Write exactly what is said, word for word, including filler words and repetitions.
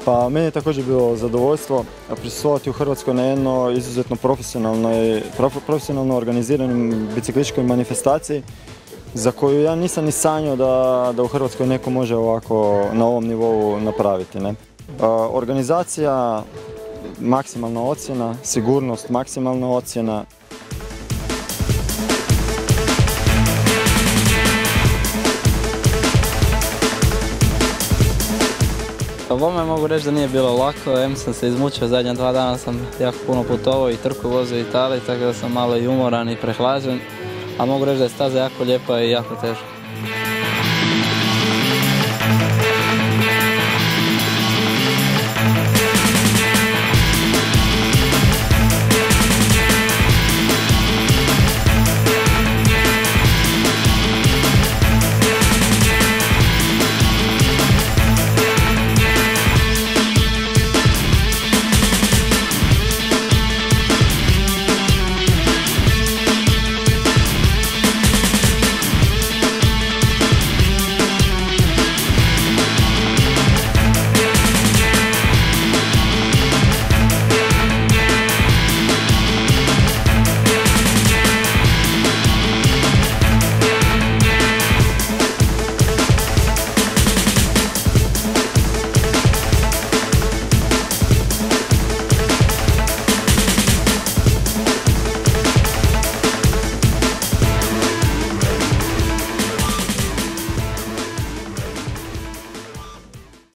Pa meni je također bilo zadovoljstvo prisustvovati u Hrvatskoj na jednoj izuzetno profesionalnoj, profesionalno organiziranim biciklističkoj manifestaciji za koju ja nisam ni sanjao da, da u Hrvatskoj neko može ovako na ovom nivou napraviti. Ne? Organizacija, maksimalna ocjena, sigurnost, maksimalna ocjena. Ovome mogu reći da nije bilo lako, em sam se izmučio, zadnja dva dana sam jako puno putovao i trku vozio u Italiji, tako da sam malo i umoran i prehlađen, a mogu reći da je staza jako lijepa i jako teška.